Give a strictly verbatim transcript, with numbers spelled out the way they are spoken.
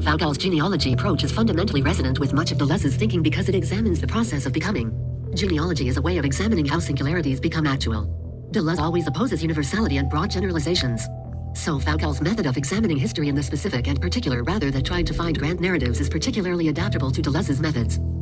Foucault's genealogy approach is fundamentally resonant with much of Deleuze's thinking because it examines the process of becoming. Genealogy is a way of examining how singularities become actual. Deleuze always opposes universality and broad generalizations. So Foucault's method of examining history in the specific and particular rather than trying to find grand narratives is particularly adaptable to Deleuze's methods.